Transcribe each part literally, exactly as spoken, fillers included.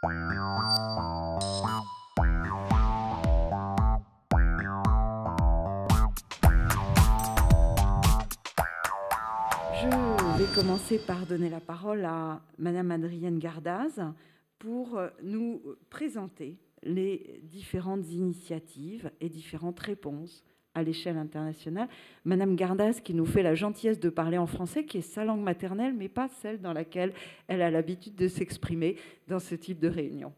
Je vais commencer par donner la parole à Madame Adrienne Gardaz pour nous présenter les différentes initiatives et différentes réponses à l'échelle internationale. Madame Gardaz qui nous fait la gentillesse de parler en français, qui est sa langue maternelle, mais pas celle dans laquelle elle a l'habitude de s'exprimer dans ce type de réunion.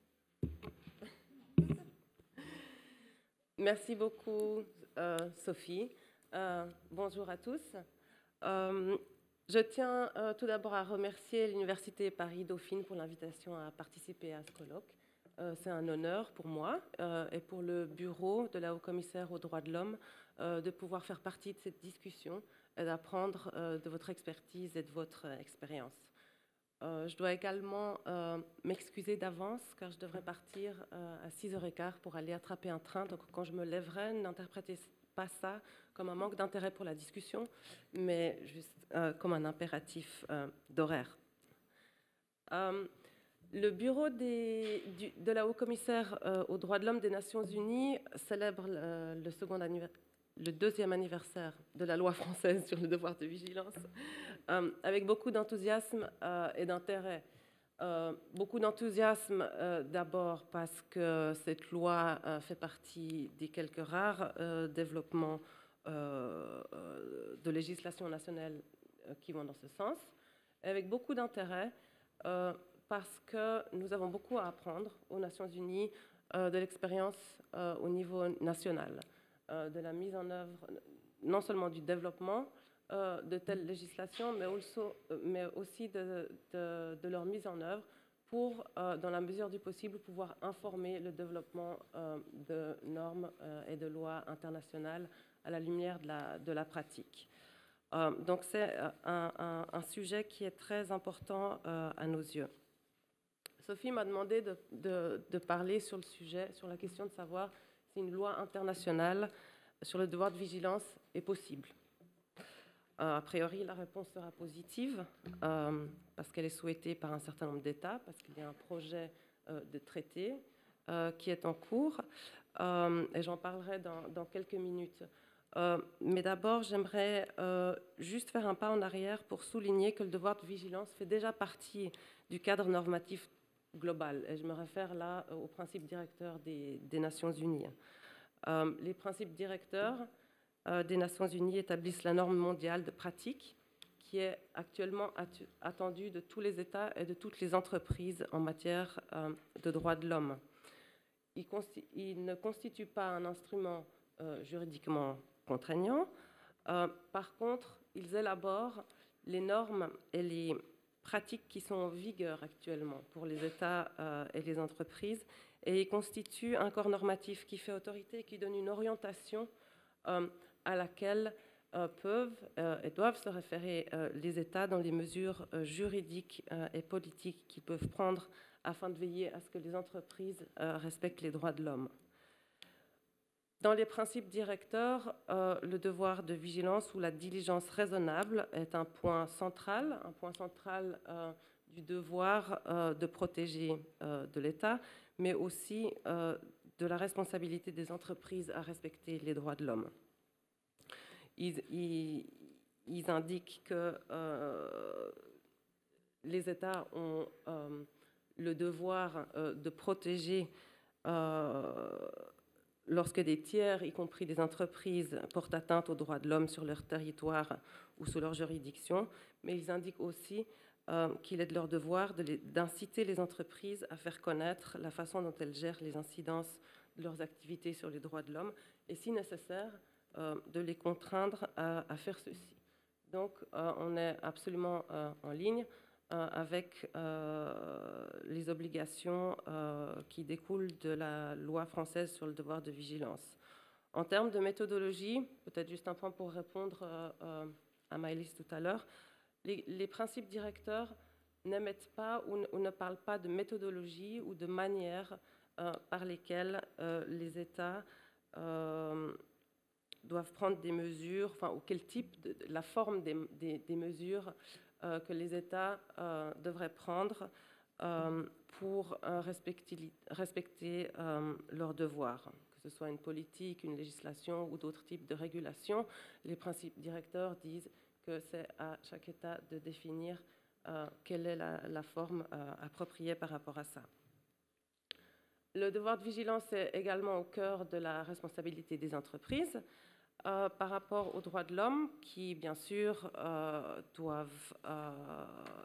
Merci beaucoup, euh, Sophie. Euh, bonjour à tous. Euh, je tiens euh, tout d'abord à remercier l'Université Paris-Dauphine pour l'invitation à participer à ce colloque. Euh, c'est un honneur pour moi euh, et pour le bureau de la Haut-Commissaire aux droits de l'homme euh, de pouvoir faire partie de cette discussion et d'apprendre euh, de votre expertise et de votre euh, expérience. Euh, je dois également euh, m'excuser d'avance car je devrais partir euh, à six heures quinze pour aller attraper un train. Donc quand je me lèverai, n'interprétez pas ça comme un manque d'intérêt pour la discussion, mais juste euh, comme un impératif euh, d'horaire. Euh, le bureau des, du, de la Haut-Commissaire euh, aux droits de l'homme des Nations Unies célèbre le, le, second le deuxième anniversaire de la loi française sur le devoir de vigilance euh, avec beaucoup d'enthousiasme euh, et d'intérêt. Euh, beaucoup d'enthousiasme euh, d'abord parce que cette loi euh, fait partie des quelques rares euh, développements euh, euh, de législation nationale euh, qui vont dans ce sens, et avec beaucoup d'intérêt euh, parce que nous avons beaucoup à apprendre aux Nations Unies euh, de l'expérience euh, au niveau national, euh, de la mise en œuvre non seulement du développement euh, de telles législations, mais, also, mais aussi de, de, de leur mise en œuvre pour, euh, dans la mesure du possible, pouvoir informer le développement euh, de normes euh, et de lois internationales à la lumière de la, de la pratique. Euh, donc c'est un, un, un sujet qui est très important euh, à nos yeux. Sophie m'a demandé de, de, de parler sur le sujet, sur la question de savoir si une loi internationale sur le devoir de vigilance est possible. Euh, a priori, la réponse sera positive euh, parce qu'elle est souhaitée par un certain nombre d'États, parce qu'il y a un projet euh, de traité euh, qui est en cours, euh, et j'en parlerai dans, dans quelques minutes. Euh, mais d'abord, j'aimerais euh, juste faire un pas en arrière pour souligner que le devoir de vigilance fait déjà partie du cadre normatif global, et je me réfère là aux principes directeurs des, des Nations Unies. Euh, les principes directeurs euh, des Nations Unies établissent la norme mondiale de pratique qui est actuellement attendue de tous les États et de toutes les entreprises en matière euh, de droits de l'homme. Il, il ne constitue pas un instrument euh, juridiquement contraignant. Euh, par contre, ils élaborent les normes et les pratiques qui sont en vigueur actuellement pour les États euh, et les entreprises, et ils constituent un corps normatif qui fait autorité et qui donne une orientation euh, à laquelle euh, peuvent euh, et doivent se référer euh, les États dans les mesures euh, juridiques euh, et politiques qu'ils peuvent prendre afin de veiller à ce que les entreprises euh, respectent les droits de l'homme. Dans les principes directeurs, euh, le devoir de vigilance ou la diligence raisonnable est un point central, un point central euh, du devoir euh, de protéger euh, de l'État, mais aussi euh, de la responsabilité des entreprises à respecter les droits de l'homme. Ils, ils, ils indiquent que euh, les États ont euh, le devoir euh, de protéger euh, lorsque des tiers, y compris des entreprises, portent atteinte aux droits de l'homme sur leur territoire ou sous leur juridiction, mais ils indiquent aussi euh, qu'il est de leur devoir d'inciter les, les entreprises à faire connaître la façon dont elles gèrent les incidences de leurs activités sur les droits de l'homme et, si nécessaire, euh, de les contraindre à, à faire ceci. Donc, euh, on est absolument euh, en ligne Euh, avec euh, les obligations euh, qui découlent de la loi française sur le devoir de vigilance. En termes de méthodologie, peut-être juste un point pour répondre euh, euh, à Maëlys tout à l'heure, les, les principes directeurs n'émettent pas ou, ou ne parlent pas de méthodologie ou de manière euh, par lesquelles euh, les États euh, doivent prendre des mesures, enfin, ou quel type, de, la forme des, des, des mesures euh, que les États euh, devraient prendre euh, pour euh, respecter, respecter euh, leurs devoirs, que ce soit une politique, une législation ou d'autres types de régulation. Les principes directeurs disent que c'est à chaque État de définir euh, quelle est la, la forme euh, appropriée par rapport à ça. Le devoir de vigilance est également au cœur de la responsabilité des entreprises euh, par rapport aux droits de l'homme qui, bien sûr, euh, doivent euh,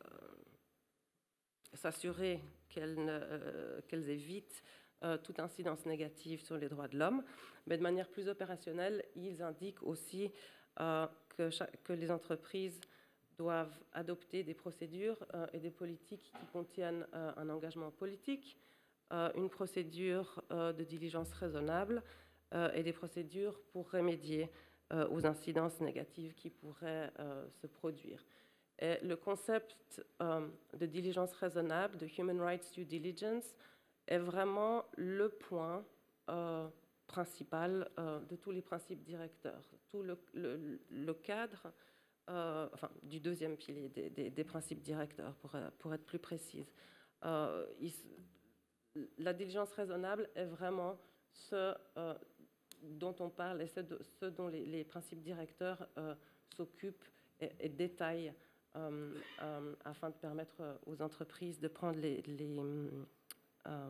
s'assurer qu'elles, ne, euh, qu'elles évitent euh, toute incidence négative sur les droits de l'homme. Mais de manière plus opérationnelle, ils indiquent aussi euh, que, chaque, que les entreprises doivent adopter des procédures euh, et des politiques qui contiennent euh, un engagement politique, euh, une procédure euh, de diligence raisonnable euh, et des procédures pour remédier euh, aux incidences négatives qui pourraient euh, se produire. Et le concept euh, de diligence raisonnable, de Human Rights Due Diligence, est vraiment le point euh, principal euh, de tous les principes directeurs, tout le, le, le cadre euh, enfin, du deuxième pilier des, des, des principes directeurs, pour, pour être plus précise. Euh, il, la diligence raisonnable est vraiment ce euh, dont on parle et ce, ce dont les, les principes directeurs euh, s'occupent et, et détaillent euh, euh, afin de permettre aux entreprises de prendre les, les, euh,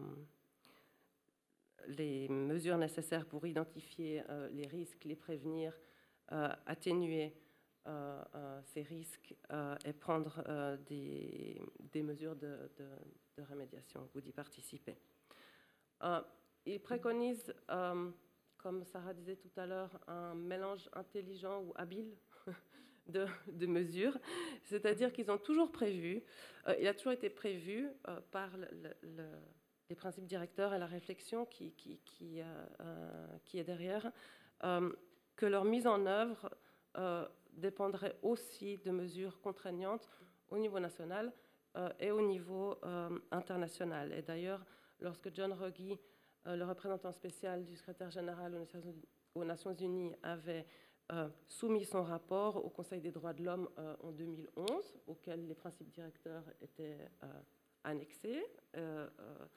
les mesures nécessaires pour identifier euh, les risques, les prévenir, euh, atténuer euh, euh, ces risques euh, et prendre euh, des, des mesures de, de, de remédiation ou d'y participer. Euh, il préconise, euh, comme Sarah disait tout à l'heure, un mélange intelligent ou habile de, de mesures, c'est-à-dire qu'ils ont toujours prévu, euh, il a toujours été prévu euh, par le, le, les principes directeurs et la réflexion qui, qui, qui, euh, euh, qui est derrière, euh, que leur mise en œuvre euh, dépendrait aussi de mesures contraignantes au niveau national euh, et au niveau euh, international. Et d'ailleurs, lorsque John Ruggie, euh, le représentant spécial du secrétaire général aux Nations Unies, avait euh, soumis son rapport au Conseil des droits de l'homme euh, en deux mille onze, auquel les principes directeurs étaient euh, annexés euh,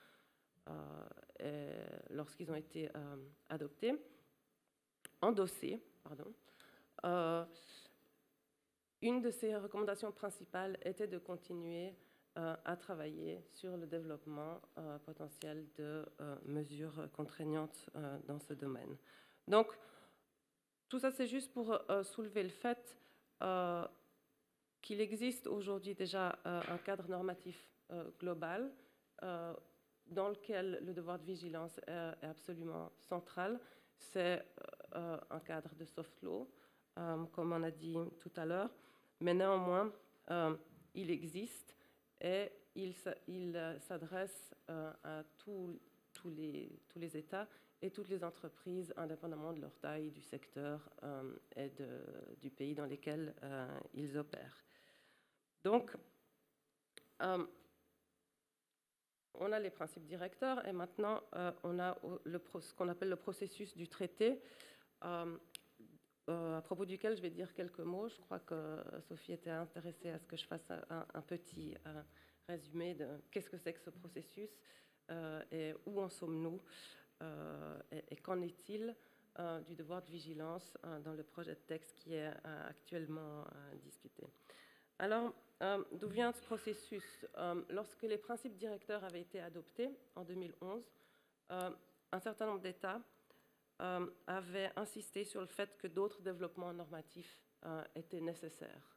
euh, lorsqu'ils ont été euh, adoptés, endossés, pardon. Euh, une de ses recommandations principales était de continuer euh, à travailler sur le développement euh, potentiel de euh, mesures contraignantes euh, dans ce domaine. Donc, tout ça, c'est juste pour euh, soulever le fait euh, qu'il existe aujourd'hui déjà euh, un cadre normatif euh, global euh, dans lequel le devoir de vigilance est, est absolument central. C'est euh, un cadre de soft law, euh, comme on a dit tout à l'heure, mais néanmoins, euh, il existe et il, il s'adresse euh, à tous, tous, les, tous les États et toutes les entreprises, indépendamment de leur taille, du secteur euh, et de, du pays dans lequel euh, ils opèrent. Donc, euh, on a les principes directeurs et maintenant, euh, on a le, ce qu'on appelle le processus du traité, euh, euh, à propos duquel je vais dire quelques mots. Je crois que Sophie était intéressée à ce que je fasse un, un petit euh, résumé de qu'est-ce que c'est que ce processus euh, et où en sommes-nous. Euh, et, et qu'en est-il euh, du devoir de vigilance euh, dans le projet de texte qui est euh, actuellement euh, discuté. Alors, euh, d'où vient ce processus? euh, Lorsque les principes directeurs avaient été adoptés en deux mille onze, euh, un certain nombre d'États euh, avaient insisté sur le fait que d'autres développements normatifs euh, étaient nécessaires.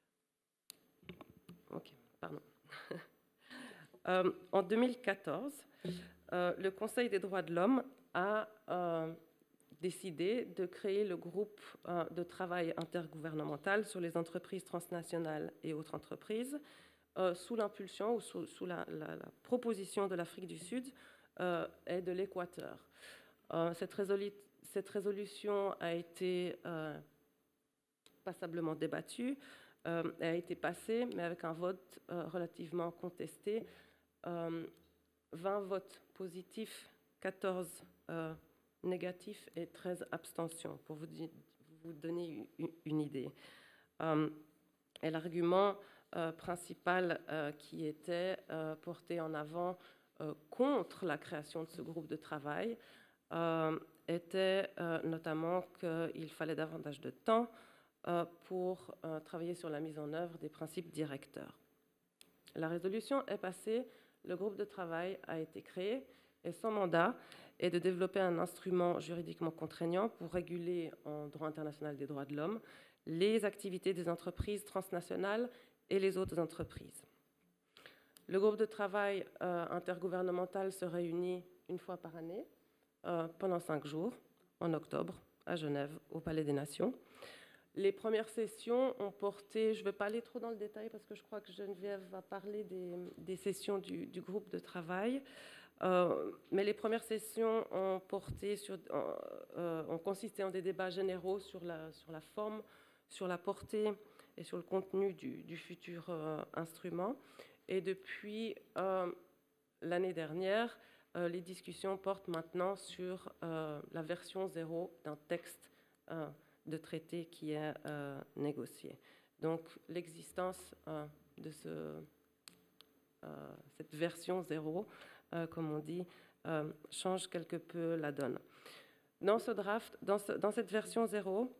Ok, pardon. euh, en deux mille quatorze, Euh, le Conseil des droits de l'homme a euh, décidé de créer le groupe euh, de travail intergouvernemental sur les entreprises transnationales et autres entreprises, euh, sous l'impulsion ou sous, sous la, la, la proposition de l'Afrique du Sud euh, et de l'Équateur. Euh, cette, résolu cette résolution a été euh, passablement débattue, euh, elle a été passée, mais avec un vote euh, relativement contesté. Euh, vingt votes positifs, quatorze euh, négatifs et treize abstentions, pour vous, vous donner une, une idée. Euh, et l'argument euh, principales euh, qui étaient euh, portées en avant euh, contre la création de ce groupe de travail euh, étaient euh, notamment qu'il fallait davantage de temps euh, pour euh, travailler sur la mise en œuvre des principes directeurs. La résolution est passée, le groupe de travail a été créé et son mandat est de développer un instrument juridiquement contraignant pour réguler en droit international des droits de l'homme les activités des entreprises transnationales et les autres entreprises. Le groupe de travail euh, intergouvernemental se réunit une fois par année euh, pendant cinq jours, en octobre, à Genève, au Palais des Nations. Les premières sessions ont porté, je ne vais pas aller trop dans le détail parce que je crois que Geneviève va parler des, des sessions du, du groupe de travail, euh, mais les premières sessions ont, porté sur, euh, ont consisté en des débats généraux sur la, sur la forme, sur la portée et sur le contenu du, du futur euh, instrument. Et depuis euh, l'année dernière, euh, les discussions portent maintenant sur euh, la version zéro d'un texte euh, de traité qui est euh, négocié. Donc l'existence euh, de ce, euh, cette version zéro, euh, comme on dit, euh, change quelque peu la donne. Dans ce draft, dans, ce, dans cette version zéro,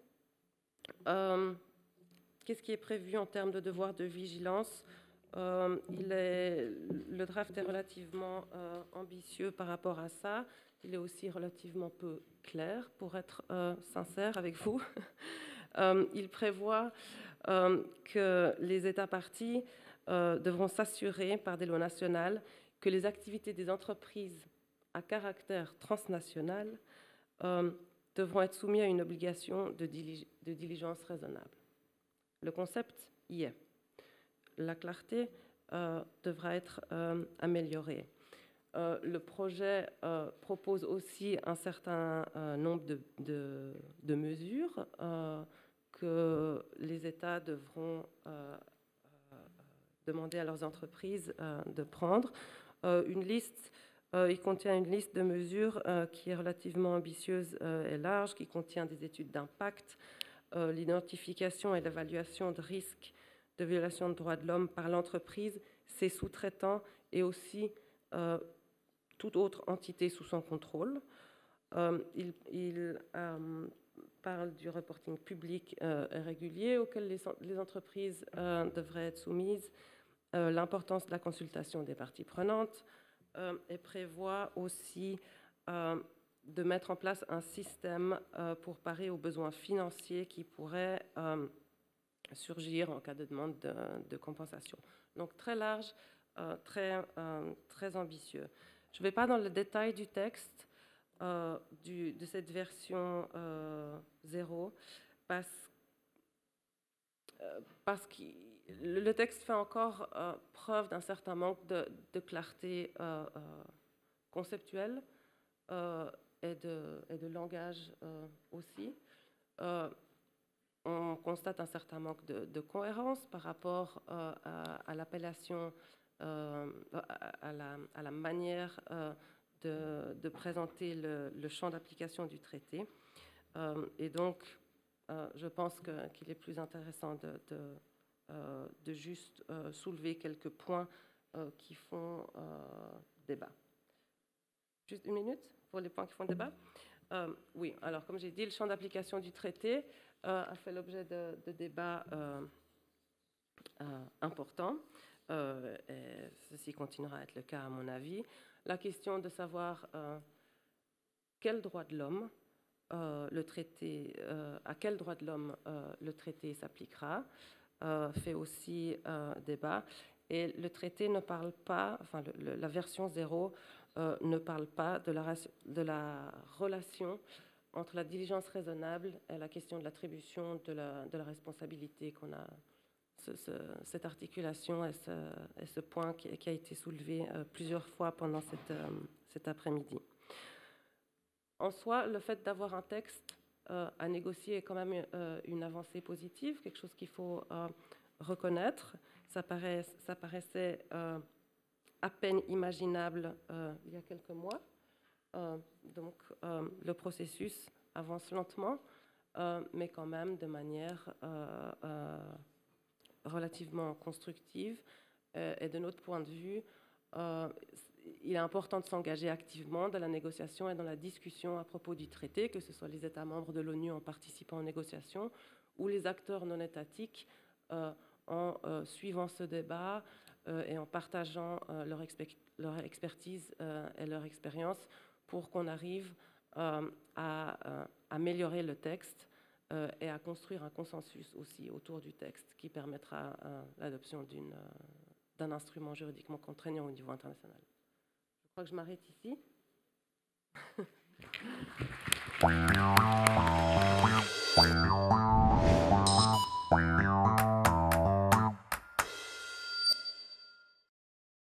euh, qu'est-ce qui est prévu en termes de devoir de vigilance? euh, il est, Le draft est relativement euh, ambitieux par rapport à ça. Il est aussi relativement peu clair, pour être euh, sincère avec vous. euh, il prévoit euh, que les États parties euh, devront s'assurer par des lois nationales que les activités des entreprises à caractère transnational euh, devront être soumises à une obligation de, dilig- de diligence raisonnable. Le concept y est. La clarté euh, devra être euh, améliorée. Euh, le projet euh, propose aussi un certain euh, nombre de, de, de mesures euh, que les États devront euh, euh, demander à leurs entreprises euh, de prendre. Euh, une liste, euh, il contient une liste de mesures euh, qui est relativement ambitieuse euh, et large, qui contient des études d'impact, euh, l'identification et l'évaluation de risques de violation de droits de l'homme par l'entreprise, ses sous-traitants et aussi euh, toute autre entité sous son contrôle. Euh, il il euh, parle du reporting public euh, et régulier auquel les, les entreprises euh, devraient être soumises, euh, l'importance de la consultation des parties prenantes euh, et prévoit aussi euh, de mettre en place un système euh, pour parer aux besoins financiers qui pourraient euh, surgir en cas de demande de, de compensation. Donc très large, euh, très, euh, très ambitieux. Je ne vais pas dans le détail du texte euh, du, de cette version euh, zéro parce, euh, parce que le texte fait encore euh, preuve d'un certain manque de, de clarté euh, euh, conceptuelle euh, et, de, et de langage euh, aussi. Euh, on constate un certain manque de, de cohérence par rapport euh, à, à l'appellation, euh, à, à, la, à la manière euh, de, de présenter le, le champ d'application du traité. Euh, et donc, euh, je pense que, qu'il est plus intéressant de, de, euh, de juste euh, soulever quelques points euh, qui font euh, débat. Juste une minute pour les points qui font débat. Euh, oui, alors comme j'ai dit, le champ d'application du traité euh, a fait l'objet de, de débats euh, euh, importants. Euh, et ceci continuera à être le cas à mon avis. La question de savoir euh, quel droit de l'homme euh, le traité, euh, à quel droit de l'homme euh, le traité s'appliquera euh, fait aussi euh, débat. Et le traité ne parle pas, enfin le, le, la version zéro euh, ne parle pas de la, de la relation entre la diligence raisonnable et la question de l'attribution de la, de la responsabilité qu'on a. Ce, ce, cette articulation et ce, et ce point qui, qui a été soulevé euh, plusieurs fois pendant cette, euh, cet après-midi. En soi, le fait d'avoir un texte euh, à négocier est quand même euh, une avancée positive, quelque chose qu'il faut euh, reconnaître. Ça, paraît, ça paraissait euh, à peine imaginable euh, il y a quelques mois. Euh, donc, euh, le processus avance lentement, euh, mais quand même de manière euh, euh, relativement constructive. Euh, et de notre point de vue, euh, il est important de s'engager activement dans la négociation et dans la discussion à propos du traité, que ce soit les États membres de l'ONU en participant aux négociations ou les acteurs non étatiques euh, en euh, suivant ce débat euh, et en partageant euh, leur, leur expertise euh, et leur expérience pour qu'on arrive euh, à euh, améliorer le texte euh, et à construire un consensus aussi autour du texte qui permettra euh, l'adoption d'une, euh, d'un instrument juridiquement contraignant au niveau international. Je crois que je m'arrête ici.